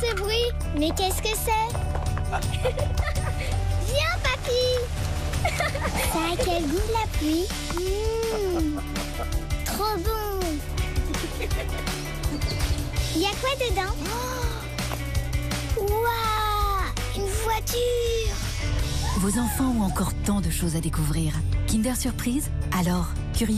ce bruit? Mais qu'est-ce que c'est? Viens, papy! Ça a quel goût, la pluie? Trop bon! Il y a quoi dedans? Waouh! Une voiture! Vos enfants ont encore tant de choses à découvrir. Kinder Surprise, alors, curieux ?